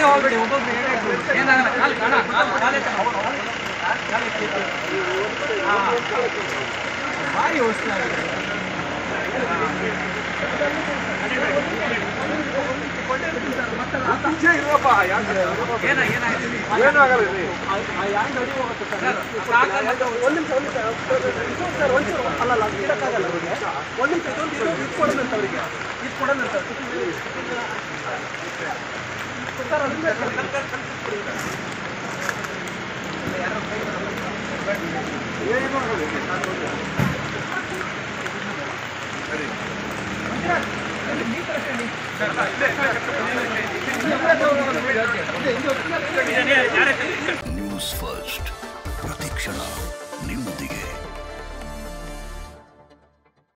ಹೋಗ್ಬೇಡಿ ಒಬ್ಬೊಬ್ರು ಏನಾಗಲ್ಲ ಭಾರಿ ವಸ್ತು ಆಗಿದೆ. ನ್ಯೂಸ್ ಫಸ್ಟ್ ಪ್ರತಿಕ್ಷಣ ನಿಮ್ಮೊಂದಿಗೆ.